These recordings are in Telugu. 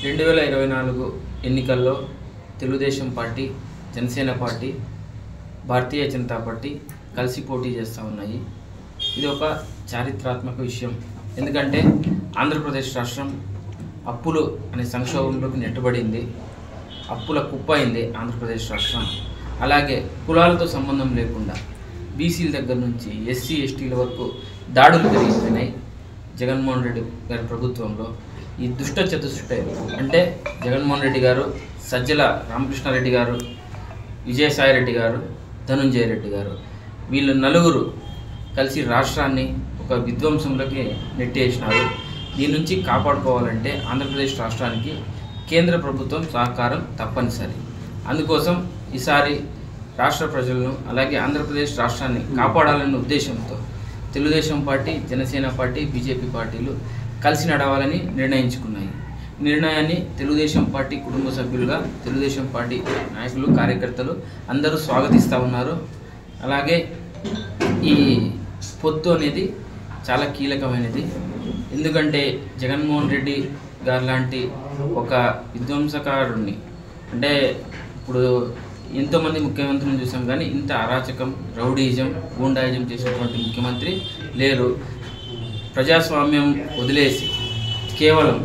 2024 ఎన్నికల్లో Telugu Desam party, Janasena party, Bharatiya Janata party కలిసి పోటీ చేస్తూ ఉన్నాయి. ఇది ఒక చారిత్రాత్మక విషయం. ఎందుకంటే ఆంధ్రప్రదేశ్ రాష్ట్రం అప్పులు అనే సంక్షోభంలోకి నెట్టబడింది. అప్పుల కుప్ప అయింది ఆంధ్రప్రదేశ్ రాష్ట్రం. అలాగే కులాలతో సంబంధం లేకుండా బీసీల దగ్గర నుంచి ఎస్సీ ఎస్టీల వరకు దాడులు పెరిగిపోయినాయి. జగన్మోహన్ రెడ్డి గారి ప్రభుత్వంలో ఈ దుష్ట చతుష్టయ అంటే జగన్మోహన్ రెడ్డి గారు, సజ్జల రామకృష్ణారెడ్డి గారు, విజయసాయిరెడ్డి గారు, ధనుంజయ రెడ్డి గారు, వీళ్ళు నలుగురు కలిసి రాష్ట్రాన్ని ఒక విధ్వంసంలోకి నెట్టేసినారు. దీని నుంచి కాపాడుకోవాలంటే ఆంధ్రప్రదేశ్ రాష్ట్రానికి కేంద్ర ప్రభుత్వం సహకారం తప్పనిసరి. అందుకోసం ఈసారి రాష్ట్ర ప్రజలను అలాగే ఆంధ్రప్రదేశ్ రాష్ట్రాన్ని కాపాడాలనే ఉద్దేశంతో Telugu Desam party, Janasena party, BJP పార్టీలు కలిసి నడవాలని నిర్ణయించుకున్నాయి. నిర్ణయాన్ని తెలుగుదేశం పార్టీ కుటుంబ సభ్యులుగా తెలుగుదేశం పార్టీ నాయకులు, కార్యకర్తలు అందరూ స్వాగతిస్తూ ఉన్నారు. అలాగే ఈ పొత్తు అనేది చాలా కీలకమైనది. ఎందుకంటే జగన్మోహన్ రెడ్డి గారు లాంటి ఒక విధ్వంసకారుణ్ణి, అంటే ఇప్పుడు ఎంతోమంది ముఖ్యమంత్రులను చూసాం కానీ ఇంత అరాచకం, రౌడీయిజం, గూండాయిజం చేసినటువంటి ముఖ్యమంత్రి లేరు. ప్రజాస్వామ్యం వదిలేసి కేవలం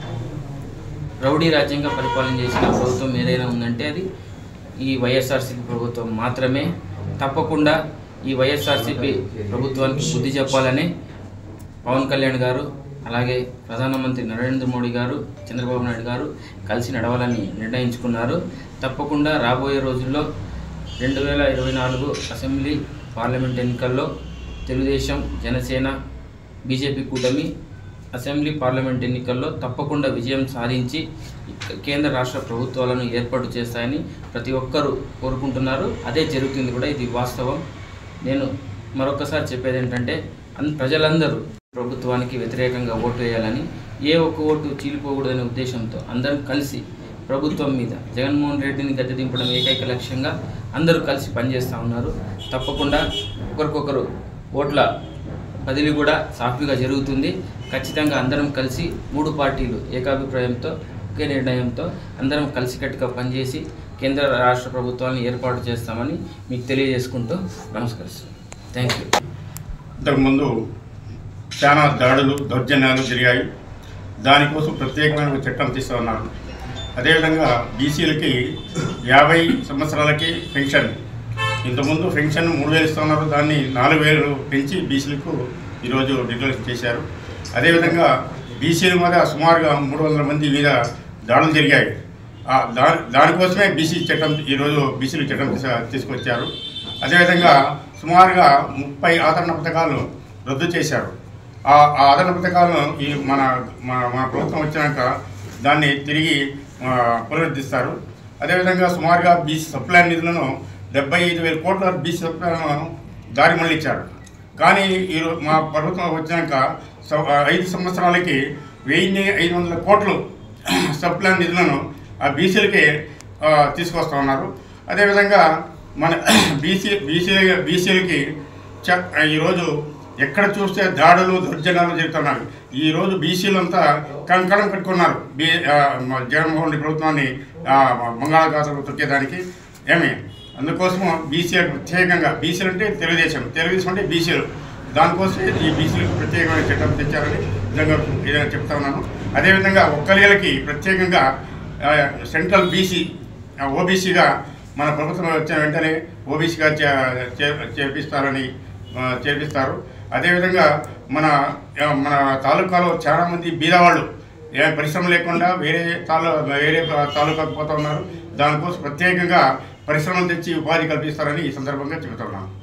రౌడీ రాజ్యంగా పరిపాలన చేసిన ప్రభుత్వం ఏదైనా ఉందంటే అది ఈ వైఎస్ఆర్సీపీ ప్రభుత్వం మాత్రమే. తప్పకుండా ఈ వైఎస్ఆర్సీపీ ప్రభుత్వానికి బుద్ధి చెప్పాలని పవన్ కళ్యాణ్ గారు, అలాగే ప్రధానమంత్రి నరేంద్ర మోడీ గారు, చంద్రబాబు నాయుడు గారు కలిసి నడవాలని నిర్ణయించుకున్నారు. తప్పకుండా రాబోయే రోజుల్లో 2024 అసెంబ్లీ, పార్లమెంట్ ఎన్నికల్లో తెలుగుదేశం, జనసేన, బీజేపీ కూటమి అసెంబ్లీ, పార్లమెంట్ ఎన్నికల్లో తప్పకుండా విజయం సాధించి కేంద్ర రాష్ట్ర ప్రభుత్వాలను ఏర్పాటు చేస్తాయని ప్రతి ఒక్కరూ కోరుకుంటున్నారు. అదే జరుగుతుంది కూడా, ఇది వాస్తవం. నేను మరొకసారి చెప్పేది ఏంటంటే ప్రజలందరూ ప్రభుత్వానికి వ్యతిరేకంగా ఓటు వేయాలని, ఏ ఒక్క ఓటు చీలిపోకూడదనే ఉద్దేశంతో అందరం కలిసి ప్రభుత్వం మీద జగన్మోహన్ రెడ్డిని గద్దె దింపడం ఏకైక లక్ష్యంగా అందరూ కలిసి పనిచేస్తూ ఉన్నారు. తప్పకుండా ఒకరికొకరు ఓట్ల బదిలీ కూడా సాఫీగా జరుగుతుంది. ఖచ్చితంగా అందరం కలిసి 3 పార్టీలు ఏకాభిప్రాయంతో, ఒకే నిర్ణయంతో అందరం కలిసికట్టుగా పనిచేసి కేంద్ర రాష్ట్ర ప్రభుత్వాలను ఏర్పాటు చేస్తామని మీకు తెలియజేసుకుంటూ నమస్కరిస్తున్నాను. Thank you. ఇంతకుముందు చాలా దాడులు, దౌర్జన్యాలు జరిగాయి. దానికోసం ప్రత్యేకమైన ఒక చట్టం తీసుకున్నారు. అదేవిధంగా బీసీలకి 50 సంవత్సరాలకి పెన్షన్, ఇంతకుముందు పెన్షన్ 3,000 ఇస్తున్నారు, దాన్ని 4,000 పెంచి బీసీలకు ఈరోజు డిక్లేర్ చేశారు. అదేవిధంగా బీసీల మీద సుమారుగా 300 మంది మీద దాడులు జరిగాయి. దానికోసమే బీసీ చట్టం ఈరోజు బీసీల చట్టం తీసుకొచ్చారు. అదేవిధంగా సుమారుగా 30 ఆదరణ పథకాలు రద్దు చేశారు. ఆ ఆదరణ పథకాలను ఈ మన ప్రభుత్వం వచ్చినాక దాన్ని తిరిగి పునరుద్ధరిస్తారు. అదేవిధంగా సుమారుగా బీసీ సప్లై నిధులను 75,000 కోట్ల బీసీ సప్లైలను దారి మళ్ళించారు. కానీ ఈరోజు మా ప్రభుత్వం వచ్చినాక 5 సంవత్సరాలకి 1,500 కోట్లు సప్లై నిధులను ఆ బీసీలకి తీసుకొస్తా ఉన్నారు. అదేవిధంగా మన బీసీలకి ఈరోజు ఎక్కడ చూస్తే దాడులు, దౌర్జన్యాలు జరుగుతున్నారు. ఈరోజు బీసీలంతా కంకణం కట్టుకున్నారు జగన్మోహన్ రెడ్డి ప్రభుత్వాన్ని బంగాళాఖాతంలో తొక్కేదానికి. అందుకోసం బీసీలకు ప్రత్యేకంగా, బీసీలు అంటే తెలుగుదేశం అంటే బీసీలు, దానికోసం ఈ బీసీలకు ప్రత్యేకమైన చట్టం తెచ్చారని విధంగా చెప్తా ఉన్నాను. అదేవిధంగా ఒక్కరికి ప్రత్యేకంగా సెంట్రల్ బీసీ, ఓబీసీగా మన ప్రభుత్వం వచ్చిన వెంటనే ఓబీసీగా చేర్పిస్తారు. అదేవిధంగా మన తాలూకాలో చాలామంది బీదవాళ్ళు పరిశ్రమ లేకుండా వేరే తాలూకాకు పోతూ ఉన్నారు. దానికోసం ప్రత్యేకంగా పరిశ్రమలు తెచ్చి ఉపాధి కల్పిస్తారని ఈ సందర్భంగా చెబుతున్నాను.